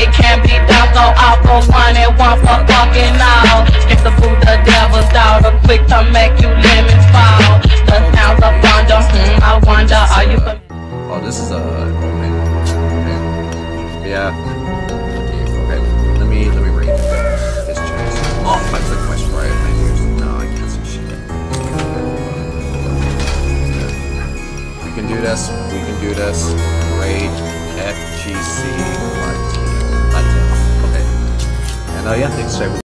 it can't be done. So all for one and one for fucking all. Skip the boo, the devil's daughter, quick to make you lemons fall. The sounds of wonder, I wonder, are you familiar? Oh, this is a Roman. Okay. Yeah. Okay. Let me read this chest. Oh, I took my sprite. No, I can't see shit. We can do this. We can do this. Rage FGC Latin. Okay. And yeah, thanks,